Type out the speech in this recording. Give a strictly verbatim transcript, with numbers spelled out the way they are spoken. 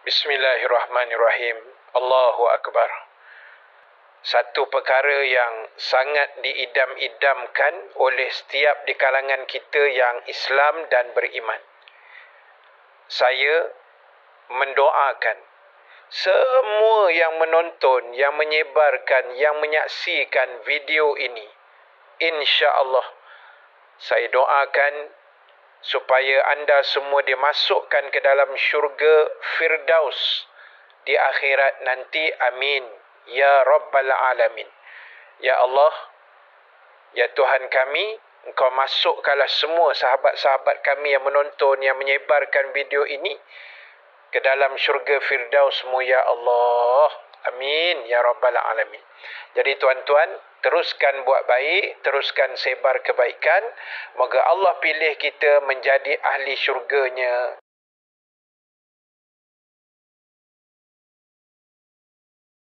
Bismillahirrahmanirrahim. Allahu Akbar. Satu perkara yang sangat diidam-idamkan oleh setiap di kalangan kita yang Islam dan beriman. Saya mendoakan semua yang menonton, yang menyebarkan, yang menyaksikan video ini, insya-Allah saya doakan supaya anda semua dimasukkan ke dalam syurga Firdaus di akhirat nanti. Amin ya Rabbal Alamin. Ya Allah, ya Tuhan kami, Engkau masukkanlah semua sahabat-sahabat kami yang menonton, yang menyebarkan video ini ke dalam syurga Firdaus-Mu ya Allah. Amin ya Rabbal Alamin. Jadi tuan-tuan, teruskan buat baik, teruskan sebar kebaikan. Moga Allah pilih kita menjadi ahli syurganya.